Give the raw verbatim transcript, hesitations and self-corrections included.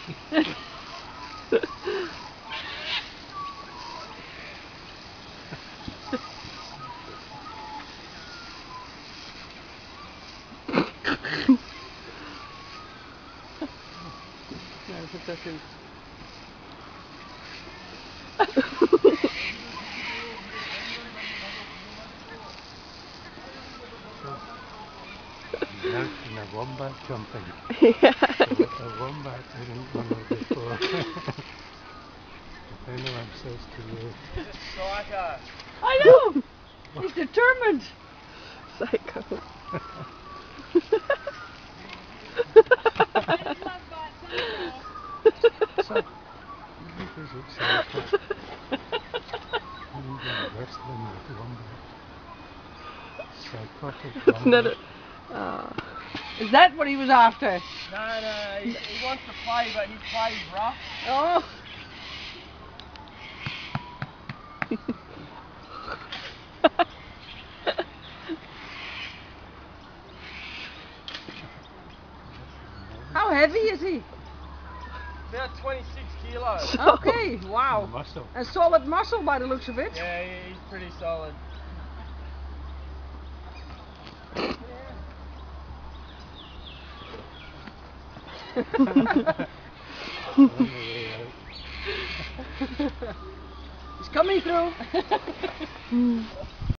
No, it doesn't. Now in a wombat jumping. Yeah. So a wombat didn't run her before. I know I'm supposed to you. He's a psycho. I know! He's determined! Psycho. So, you think there's a psycho? I'm going wrestling with wombat. Psychotic wombat. Another. Oh. Is that what he was after? No, no, he, he wants to play, but his play's rough. Oh! How heavy is he? About twenty-six kilos. Okay, wow. Muscle. A solid muscle by the looks of it. Yeah, he, he's pretty solid. He's coming through.